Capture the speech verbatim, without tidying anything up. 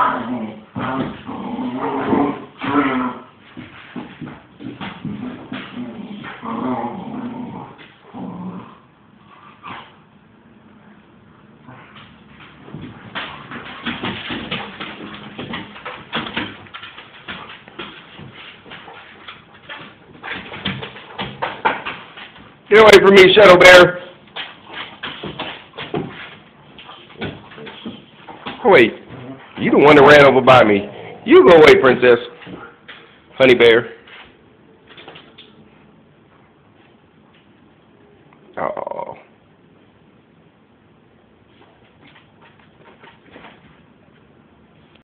Get away from me, ShadowBear. Oh, wait. You the one that ran over by me. You go away, Princess. HoneyBear.